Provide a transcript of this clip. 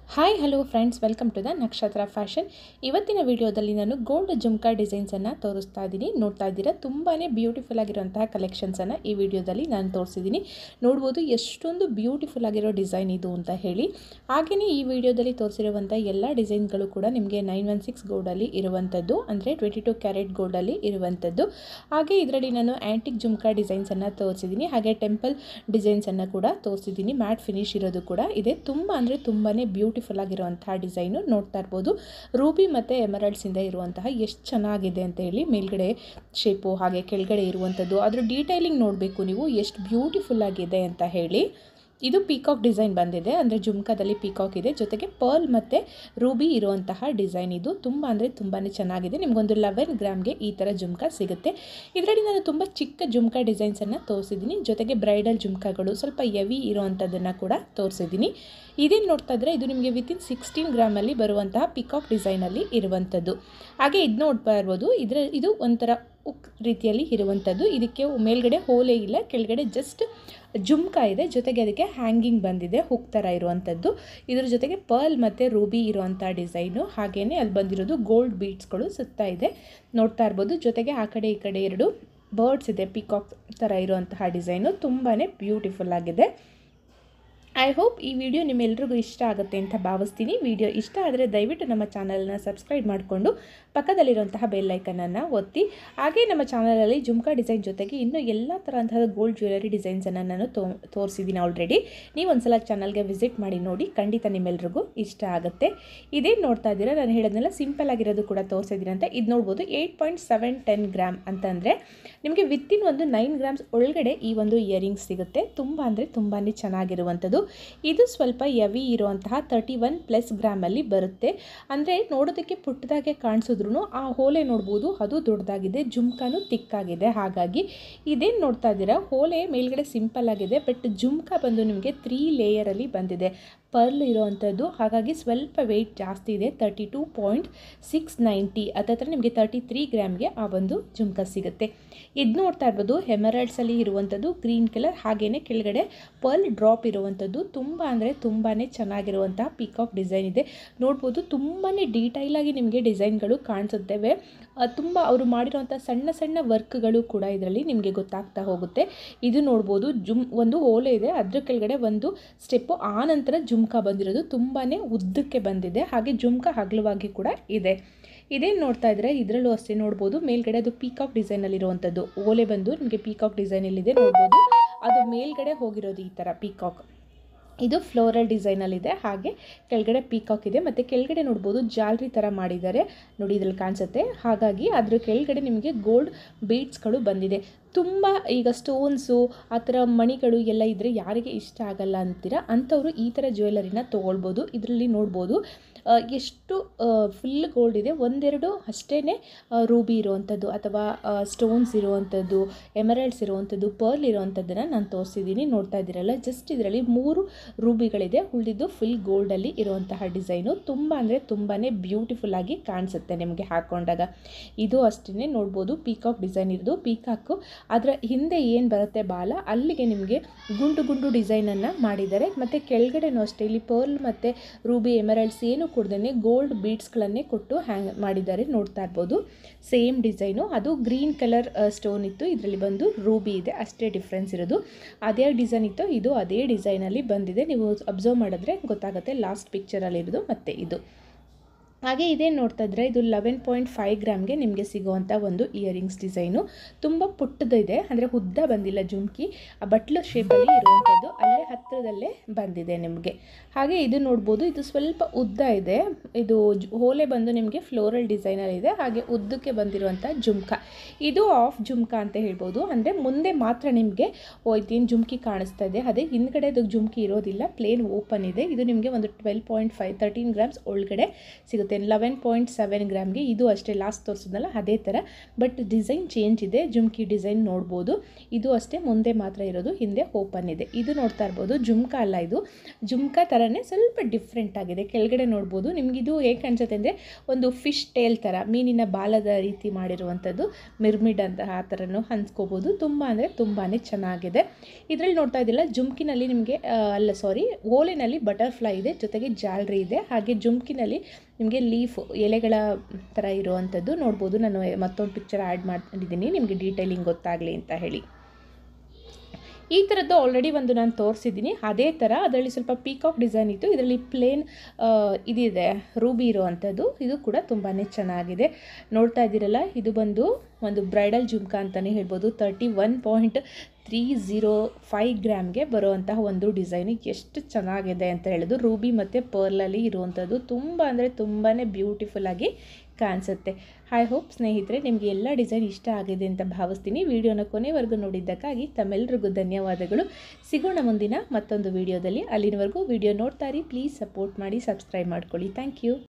Hi hello friends, welcome to the Nakshatra fashion. ಇವತ್ತಿನ ವಿಡಿಯೋದಲ್ಲಿ ನಾನು ಗೋಲ್ಡ್ ಜುಮ್ಕಾ ಡಿಸೈನ್ಸನ್ನು ತೋರಿಸ್ತಾ ಇದ್ದೀನಿ. ನೋಡ್ತಾ ಇದ್ದೀರಾ, ತುಂಬಾ ಬ್ಯೂಟಿಫುಲ್ ಆಗಿರುವಂತಹ ಕಲೆಕ್ಷನ್ಸನ್ನು ಈ ವಿಡಿಯೋದಲ್ಲಿ ನಾನು ತೋರಿಸಿದ್ದೀನಿ. ನೋಡ್ಬೋದು ಎಷ್ಟೊಂದು ಬ್ಯೂಟಿಫುಲ್ ಆಗಿರೋ ಡಿಸೈನ್ ಇದು ಅಂತ ಹೇಳಿ. ಹಾಗೆಯೇ ಈ ವಿಡಿಯೋದಲ್ಲಿ ತೋರಿಸಿರುವಂಥ ಎಲ್ಲ ಡಿಸೈನ್ಗಳು ಕೂಡ ನಿಮಗೆ 916 ಗೋಲ್ಡಲ್ಲಿ ಇರುವಂಥದ್ದು, ಅಂದರೆ 22 ಕ್ಯಾರೆಟ್ ಗೋಲ್ಡಲ್ಲಿ ಇರುವಂಥದ್ದು. ಹಾಗೆ ಇದರಲ್ಲಿ ನಾನು ಆ್ಯಂಟಿಕ್ ಜುಮ್ಕಾ ಡಿಸೈನ್ಸನ್ನು ತೋರಿಸಿದ್ದೀನಿ. ಹಾಗೆ ಟೆಂಪಲ್ ಡಿಸೈನ್ಸನ್ನು ಕೂಡ ತೋರಿಸಿದ್ದೀನಿ. ಮ್ಯಾಟ್ ಫಿನಿಶ್ ಇರೋದು ಕೂಡ ಇದೆ. ತುಂಬ ಅಂದರೆ ತುಂಬಾ ಬ್ಯೂಟಿಫುಲ್ ಆಗಿರುವಂತಹ ಡಿಸೈನು ನೋಡ್ತಾ ಇರ್ಬೋದು. ರೂಬಿ ಮತ್ತು ಎಮರಲ್ಡ್ಸ್ ಇಂದ ಇರುವಂತಹ ಎಷ್ಟು ಚೆನ್ನಾಗಿದೆ ಅಂತ ಹೇಳಿ. ಮೇಲ್ಗಡೆ ಶೇಪು ಹಾಗೆ ಕೆಳಗಡೆ ಇರುವಂಥದ್ದು, ಅದರ ಡೀಟೈಲಿಂಗ್ ನೋಡಬೇಕು ನೀವು ಎಷ್ಟು ಬ್ಯೂಟಿಫುಲ್ ಆಗಿದೆ ಅಂತ ಹೇಳಿ. ಇದು ಪೀಕಾಕ್ ಡಿಸೈನ್ ಬಂದಿದೆ, ಅಂದರೆ ಜುಮ್ಕಾದಲ್ಲಿ ಪೀಕಾಕ್ ಇದೆ, ಜೊತೆಗೆ ಪರ್ಲ್ ಮತ್ತು ರೂಬಿ ಇರುವಂತಹ ಡಿಸೈನ್. ಇದು ತುಂಬ ಅಂದರೆ ತುಂಬಾ ಚೆನ್ನಾಗಿದೆ. ನಿಮಗೊಂದು 11 ಗ್ರಾಮ್ಗೆ ಈ ಥರ ಜುಮ್ಕಾ ಸಿಗುತ್ತೆ. ಇದರಲ್ಲಿ ನಾನು ತುಂಬ ಚಿಕ್ಕ ಜುಮ್ಕಾ ಡಿಸೈನ್ಸನ್ನು ತೋರಿಸಿದ್ದೀನಿ, ಜೊತೆಗೆ ಬ್ರೈಡಲ್ ಜುಮ್ಕಾಗಳು ಸ್ವಲ್ಪ ಹೆವಿ ಇರುವಂಥದ್ದನ್ನು ಕೂಡ ತೋರಿಸಿದ್ದೀನಿ. ಇದೇನು ನೋಡ್ತಾ ಇದ್ದರೆ ಇದು ನಿಮಗೆ ವಿತಿನ್ 16 ಗ್ರಾಮಲ್ಲಿ ಬರುವಂತಹ ಪಿಕಾಕ್ ಡಿಸೈನಲ್ಲಿ ಇರುವಂಥದ್ದು. ಹಾಗೆ ಇದು ನೋಡ್ತಾ ಇರ್ಬೋದು, ಇದು ಒಂಥರ ಉಕ್ ರೀತಿಯಲ್ಲಿ ಇರುವಂಥದ್ದು. ಇದಕ್ಕೆ ಮೇಲ್ಗಡೆ ಹೋಲೇ ಇಲ್ಲ, ಕೆಳಗಡೆ ಜಸ್ಟ್ ಜುಮ್ಕಾ ಇದೆ, ಜೊತೆಗೆ ಅದಕ್ಕೆ ಹ್ಯಾಂಗಿಂಗ್ ಬಂದಿದೆ, ಹುಕ್ ಥರ ಇರುವಂಥದ್ದು. ಇದ್ರ ಜೊತೆಗೆ ಪರ್ಲ್ ಮತ್ತು ರೂಬಿ ಇರುವಂಥ ಡಿಸೈನು. ಹಾಗೆಯೇ ಅಲ್ಲಿ ಬಂದಿರೋದು ಗೋಲ್ಡ್ ಬೀಡ್ಸ್ಗಳು ಸುತ್ತಾ ಇದೆ, ನೋಡ್ತಾ ಇರ್ಬೋದು. ಜೊತೆಗೆ ಆ ಕಡೆ ಈ ಕಡೆ ಎರಡು ಬರ್ಡ್ಸ್ ಇದೆ, ಪಿಕಾಕ್ ಥರ ಇರುವಂತಹ ಡಿಸೈನು. ತುಂಬಾ ಬ್ಯೂಟಿಫುಲ್ ಆಗಿದೆ. ಐ ಹೋಪ್ ಈ ವಿಡಿಯೋ ನಿಮ್ಮೆಲ್ರಿಗೂ ಇಷ್ಟ ಆಗುತ್ತೆ ಅಂತ ಭಾವಿಸ್ತೀನಿ. ವಿಡಿಯೋ ಇಷ್ಟ ಆದರೆ ದಯವಿಟ್ಟು ನಮ್ಮ ಚಾನಲನ್ನು ಸಬ್ಸ್ಕ್ರೈಬ್ ಮಾಡಿಕೊಂಡು ಪಕ್ಕದಲ್ಲಿರುವಂತಹ ಬೆಲ್ ಐಕನನ್ನು ಒತ್ತಿ. ಹಾಗೆ ನಮ್ಮ ಚಾನಲಲ್ಲಿ ಜುಮ್ಕಾ ಡಿಸೈನ್ ಜೊತೆಗೆ ಇನ್ನೂ ಎಲ್ಲ ಥರದಂತಹ ಗೋಲ್ಡ್ ಜ್ಯುವೆಲರಿ ಡಿಸೈನ್ಸನ್ನು ನಾನು ತೋರಿಸಿದ್ದೀನಿ ಆಲ್ರೆಡಿ. ನೀವು ಒಂದ್ಸಲ ಚಾನಲ್ಗೆ ವಿಸಿಟ್ ಮಾಡಿ ನೋಡಿ, ಖಂಡಿತ ನಿಮ್ಮೆಲ್ರಿಗೂ ಇಷ್ಟ ಆಗುತ್ತೆ. ಇದೇನು ನೋಡ್ತಾ ಇದ್ದೀರಾ, ನಾನು ಹೇಳೋದನ್ನೆಲ್ಲ ಸಿಂಪಲ್ ಆಗಿರೋದು ಕೂಡ ತೋರಿಸಿದ್ದೀನಿ ಅಂತ. ಇದು ನೋಡ್ಬೋದು 8.710 ಗ್ರಾಮ್ ಅಂತಂದರೆ ನಿಮಗೆ ವಿತ್ತಿನ್ ಒಂದು 9 ಗ್ರಾಮ್ಸ್ ಒಳಗಡೆ ಈ ಒಂದು ಇಯರಿಂಗ್ಸ್ ಸಿಗುತ್ತೆ. ತುಂಬ ಅಂದರೆ ತುಂಬಾ ಚೆನ್ನಾಗಿರುವಂಥದ್ದು. ಇದು ಸ್ವಲ್ಪ ಹೆವಿ ಇರುವಂತಹ 31+ ಗ್ರಾಮಲ್ಲಿ ಬರುತ್ತೆ. ಅಂದರೆ ನೋಡೋದಕ್ಕೆ ಪುಟ್ಟದಾಗೆ ಕಾಣಿಸಿದ್ರು ಆ ಹೋಲೆ ನೋಡ್ಬೋದು, ಅದು ದೊಡ್ಡದಾಗಿದೆ, ಜುಮ್ಕಾನು ತಿಕ್ಕಾಗಿದೆ. ಹಾಗಾಗಿ ಇದೇನು ನೋಡ್ತಾ ಇದ್ದೀರಾ, ಹೋಲೆ ಮೇಲ್ಗಡೆ ಸಿಂಪಲ್ ಆಗಿದೆ, ಬಟ್ ಜುಮ್ಕಾ ಬಂದು ನಿಮಗೆ 3 ಲೇಯರಲ್ಲಿ ಬಂದಿದೆ. ಪರ್ಲ್ ಇರೋವಂಥದ್ದು, ಹಾಗಾಗಿ ಸ್ವಲ್ಪ ವೆಯ್ಟ್ ಜಾಸ್ತಿ ಇದೆ. 32.690 ಹತ್ತಿರ ನಿಮಗೆ 33 ಗ್ರಾಮ್ಗೆ ಆ ಒಂದು ಜುಮ್ಕಾ ಸಿಗುತ್ತೆ. ಇದು ನೋಡ್ತಾ ಇರ್ಬೋದು, ಎಮರಲ್ಡ್ಸಲ್ಲಿ ಇರುವಂಥದ್ದು ಗ್ರೀನ್ ಕಲರ್, ಹಾಗೆಯೇ ಕೆಳಗಡೆ ಪರ್ಲ್ ಡ್ರಾಪ್ ಇರುವಂಥದ್ದು. ತುಂಬ ಅಂದರೆ ತುಂಬಾ ಚೆನ್ನಾಗಿರುವಂತಹ ಪಿಕಾಕ್ ಡಿಸೈನ್ ಇದೆ. ನೋಡ್ಬೋದು ತುಂಬಾ ಡೀಟೈಲಾಗಿ ನಿಮಗೆ ಡಿಸೈನ್ಗಳು ಕಾಣಿಸುತ್ತವೆ. ತುಂಬ ಅವರು ಮಾಡಿರೋವಂಥ ಸಣ್ಣ ಸಣ್ಣ ವರ್ಕ್ಗಳು ಕೂಡ ಇದರಲ್ಲಿ ನಿಮಗೆ ಗೊತ್ತಾಗ್ತಾ ಹೋಗುತ್ತೆ. ಇದು ನೋಡ್ಬೋದು, ಒಂದು ಓಲೆ ಇದೆ, ಅದ್ರ ಕೆಳಗಡೆ ಒಂದು ಸ್ಟೆಪ್ಪು, ಆ ನಂತರ ಜುಮ್ಕಾ ಬಂದಿರೋದು ತುಂಬಾ ಉದ್ದಕ್ಕೆ ಬಂದಿದೆ. ಹಾಗೆ ಜುಮ್ಕಾ ಅಗಲವಾಗಿ ಕೂಡ ಇದೆ. ಇದೇನು ನೋಡ್ತಾ ಇದ್ದರೆ ಇದರಲ್ಲೂ ಅಷ್ಟೇ ನೋಡ್ಬೋದು, ಮೇಲ್ಗಡೆ ಅದು ಪೀಕಾಕ್ ಡಿಸೈನಲ್ಲಿರುವಂಥದ್ದು. ಓಲೆ ಬಂದು ನಿಮಗೆ ಪೀಕಾಕ್ ಡಿಸೈನಲ್ಲಿದೆ ನೋಡ್ಬೋದು. ಅದು ಮೇಲ್ಗಡೆ ಹೋಗಿರೋದು ಈ ಥರ ಪೀಕಾಕ್, ಇದು ಫ್ಲೋರಲ್ ಡಿಸೈನಲ್ಲಿದೆ. ಹಾಗೆ ಕೆಳಗಡೆ ಪೀಕಾಕ್ ಇದೆ, ಮತ್ತು ಕೆಳಗಡೆ ನೋಡ್ಬೋದು ಜಾಲ್ರಿ ಥರ ಮಾಡಿದ್ದಾರೆ ನೋಡಿ, ಇದರಲ್ಲಿ ಕಾಣಿಸುತ್ತೆ. ಹಾಗಾಗಿ ಅದ್ರ ಕೆಳಗಡೆ ನಿಮಗೆ ಗೋಲ್ಡ್ ಬೀಡ್ಸ್ಗಳು ಬಂದಿದೆ. ತುಂಬ ಈಗ ಸ್ಟೋನ್ಸು ಆ ಥರ ಮಣಿಗಳು ಎಲ್ಲ ಇದ್ದರೆ ಯಾರಿಗೆ ಇಷ್ಟ ಆಗಲ್ಲ ಅಂತೀರ, ಅಂಥವರು ಈ ಥರ ಜ್ಯುವೆಲರಿನ ತೊಗೊಳ್ಬೋದು. ಇದರಲ್ಲಿ ನೋಡ್ಬೋದು ಎಷ್ಟು ಫುಲ್ ಗೋಲ್ಡ್ ಇದೆ, ಒಂದೆರಡು ಅಷ್ಟೇ ರೂಬಿ ಇರುವಂಥದ್ದು ಅಥವಾ ಸ್ಟೋನ್ಸ್ ಇರುವಂಥದ್ದು, ಎಮರಲ್ಡ್ಸ್ ಇರುವಂಥದ್ದು, ಪರ್ಲ್ ಇರುವಂಥದ್ದನ್ನು ನಾನು ತೋರಿಸಿದ್ದೀನಿ. ನೋಡ್ತಾ ಇದ್ದೀರಲ್ಲ, ಜಸ್ಟ್ ಇದರಲ್ಲಿ 3 ರೂಬಿಗಳಿದೆ, ಉಳಿದಿದ್ದು ಫುಲ್ ಗೋಲ್ಡಲ್ಲಿ ಇರುವಂತಹ ಡಿಸೈನು. ತುಂಬ ಅಂದರೆ ತುಂಬಾ ಬ್ಯೂಟಿಫುಲ್ ಆಗಿ ಕಾಣಿಸುತ್ತೆ ನಿಮಗೆ ಹಾಕ್ಕೊಂಡಾಗ. ಇದು ಅಷ್ಟೇ ನೋಡ್ಬೋದು, ಪೀಕಾಕ್ ಡಿಸೈನ್ ಇರೋದು. ಪೀಕಾಕು ಅದರ ಹಿಂದೆ ಏನು ಬರುತ್ತೆ ಬಾಲ, ಅಲ್ಲಿಗೆ ನಿಮಗೆ ಗುಂಡು ಗುಂಡು ಡಿಸೈನನ್ನು ಮಾಡಿದ್ದಾರೆ. ಮತ್ತು ಕೆಳಗಡೆನೂ ಅಷ್ಟೇ ಇಲ್ಲಿ ಪರ್ಲ್ ಮತ್ತು ರೂಬಿ ಎಮರಲ್ಡ್ಸ್ ಏನು ಕೊಡ್ದೇ ಗೋಲ್ಡ್ ಬೀಡ್ಸ್ಗಳನ್ನೇ ಕೊಟ್ಟು ಹ್ಯಾಂಗ್ ಮಾಡಿದ್ದಾರೆ. ನೋಡ್ತಾ ಇರ್ಬೋದು, ಸೇಮ್ ಡಿಸೈನು. ಅದು ಗ್ರೀನ್ ಕಲರ್ ಸ್ಟೋನ್ ಇತ್ತು, ಇದರಲ್ಲಿ ಬಂದು ರೂಬಿ ಇದೆ, ಅಷ್ಟೇ ಡಿಫ್ರೆನ್ಸ್ ಇರೋದು. ಅದೇ ಡಿಸೈನ್ ಇತ್ತು, ಇದು ಅದೇ ಡಿಸೈನಲ್ಲಿ ಬಂದಿದೆ. ನೀವು ಅಬ್ಸರ್ವ್ ಮಾಡಿದ್ರೆ ಗೊತ್ತಾಗುತ್ತೆ, ಲಾಸ್ಟ್ ಪಿಕ್ಚರಲ್ಲಿರೋದು ಮತ್ತು ಇದು. ಹಾಗೆ ಇದೇನು ನೋಡ್ತಾ ಇದ್ದರೆ ಇದು 11.5 ಗ್ರಾಮ್ಗೆ ನಿಮಗೆ ಸಿಗುವಂಥ ಒಂದು ಇಯರಿಂಗ್ಸ್ ಡಿಸೈನು. ತುಂಬ ಪುಟ್ಟದಿದೆ, ಅಂದರೆ ಉದ್ದ ಬಂದಿಲ್ಲ, ಜುಮ್ಕಿ ಬಟ್ಲು ಶೇಪಲ್ಲಿ ಇರುವಂಥದ್ದು, ಅಲ್ಲೇ ಹತ್ತಿರದಲ್ಲೇ ಬಂದಿದೆ ನಿಮಗೆ. ಹಾಗೆ ಇದು ನೋಡ್ಬೋದು, ಇದು ಸ್ವಲ್ಪ ಉದ್ದ ಇದೆ. ಇದು ಹೋಲೆ ಬಂದು ನಿಮಗೆ ಫ್ಲೋರಲ್ ಡಿಸೈನಲ್ಲಿದೆ. ಹಾಗೆ ಉದ್ದಕ್ಕೆ ಬಂದಿರುವಂಥ ಜುಮ್ಕಾ, ಇದು ಆಫ್ ಜುಮ್ಕಾ ಅಂತ ಹೇಳ್ಬೋದು. ಅಂದರೆ ಮುಂದೆ ಮಾತ್ರ ನಿಮಗೆ ಇದೇನು ಜುಮ್ಕಿ ಕಾಣಿಸ್ತಾ ಇದೆ, ಅದೇ ಹಿಂದ್ಗಡೆ ಅದು ಜುಮ್ಕಿ ಇರೋದಿಲ್ಲ, ಪ್ಲೇನ್ ಓಪನ್ ಇದೆ. ಇದು ನಿಮಗೆ ಒಂದು 12.5 13 ಗ್ರಾಮ್ಸ್ ಒಳಗಡೆ ಸಿಗುತ್ತೆ. ಆಗುತ್ತೆ. 11.7 ಗ್ರಾಮ್ಗೆ. ಇದು ಅಷ್ಟೇ ಲಾಸ್ಟ್ ತೋರಿಸಿದ್ನಲ್ಲ ಅದೇ ಥರ, ಬಟ್ ಡಿಸೈನ್ ಚೇಂಜ್ ಇದೆ. ಜುಮ್ಕಿ ಡಿಸೈನ್ ನೋಡ್ಬೋದು. ಇದು ಅಷ್ಟೇ ಮುಂದೆ ಮಾತ್ರ ಇರೋದು, ಹಿಂದೆ ಓಪನ್ ಇದೆ. ಇದು ನೋಡ್ತಾ ಇರ್ಬೋದು, ಜುಮ್ಕಾ ಅಲ್ಲ, ಇದು ಜುಮ್ಕಾ ಥರನೇ ಸ್ವಲ್ಪ ಡಿಫ್ರೆಂಟ್ ಆಗಿದೆ. ಕೆಳಗಡೆ ನೋಡ್ಬೋದು. ನಿಮಗಿದು ಹೇಗೆ ಕಾಣಿಸುತ್ತೆ ಅಂದರೆ ಒಂದು ಫಿಶ್ ಟೇಲ್ ಥರ, ಮೀನಿನ ಬಾಲದ ರೀತಿ ಮಾಡಿರುವಂಥದ್ದು, ಮಿರ್ಮಿಡ್ ಅಂತ ಆ ಥರನೂ ಅನ್ಸ್ಕೋಬೋದು. ತುಂಬ ಅಂದರೆ ತುಂಬಾ ಚೆನ್ನಾಗಿದೆ. ಇದರಲ್ಲಿ ನೋಡ್ತಾ ಇದ್ದಿಲ್ಲ, ಜುಮ್ಕಿನಲ್ಲಿ ನಿಮಗೆ ಓಲೆನಲ್ಲಿ ಬಟರ್ಫ್ಲೈ ಇದೆ, ಜೊತೆಗೆ ಜಾಲ್ರಿ ಇದೆ. ಹಾಗೆ ಜುಮ್ಕಿನಲ್ಲಿ ನಿಮಗೆ ಲೀಫ್ ಎಲೆಗಳ ಥರ ಇರುವಂಥದ್ದು ನೋಡ್ಬೋದು. ನಾನು ಮತ್ತೊಂದು ಪಿಕ್ಚರ್ ಆ್ಯಡ್ ಮಾಡಿದ್ದೀನಿ ನಿಮಗೆ ಡೀಟೇಲಿಂಗ್ ಗೊತ್ತಾಗಲಿ ಅಂತ ಹೇಳಿ. ಈ ಥರದ್ದು ಆಲ್ರೆಡಿ ಒಂದು ನಾನು ತೋರಿಸಿದ್ದೀನಿ. ಅದೇ ಥರ ಅದರಲ್ಲಿ ಸ್ವಲ್ಪ ಪೀಕಾಕ್ ಡಿಸೈನ್ ಇತ್ತು. ಇದರಲ್ಲಿ ಪ್ಲೇನ್ ಇದಿದೆ, ರೂಬಿ ಇರುವಂಥದ್ದು. ಇದು ಕೂಡ ತುಂಬಾ ಚೆನ್ನಾಗಿದೆ. ನೋಡ್ತಾ ಇದ್ದೀರಲ್ಲ, ಇದು ಬಂದು ಒಂದು ಬ್ರೈಡಲ್ ಜುಮ್ಕಾ ಅಂತಲೇ ಹೇಳ್ಬೋದು. 31.305 ಗ್ರಾಮ್ಗೆ ಬರುವಂತಹ ಒಂದು ಡಿಸೈನು. ಎಷ್ಟು ಚೆನ್ನಾಗಿದೆ ಅಂತ ಹೇಳೋದು. ರೂಬಿ ಮತ್ತು ಪರ್ಲಲ್ಲಿ ಇರುವಂಥದ್ದು ತುಂಬ ಅಂದರೆ ತುಂಬಾ ಬ್ಯೂಟಿಫುಲ್ಲಾಗಿ ಕಾಣಿಸುತ್ತೆ. ಐ ಹೋಪ್ ಸ್ನೇಹಿತರೆ ನಿಮಗೆ ಎಲ್ಲ ಡಿಸೈನ್ ಇಷ್ಟ ಆಗಿದೆ ಅಂತ ಭಾವಿಸ್ತೀನಿ. ವಿಡಿಯೋನ ಕೊನೆವರೆಗೂ ನೋಡಿದ್ದಕ್ಕಾಗಿ ತಮ್ಮೆಲ್ಲರಿಗೂ ಧನ್ಯವಾದಗಳು. ಸಿಗೋಣ ಮುಂದಿನ ಮತ್ತೊಂದು ವಿಡಿಯೋದಲ್ಲಿ. ಅಲ್ಲಿನವರೆಗೂ ವಿಡಿಯೋ ನೋಡ್ತಾ ಇರಿ. ಪ್ಲೀಸ್ ಸಪೋರ್ಟ್ ಮಾಡಿ, ಸಬ್ಸ್ಕ್ರೈಬ್ ಮಾಡ್ಕೊಳ್ಳಿ. Thank you.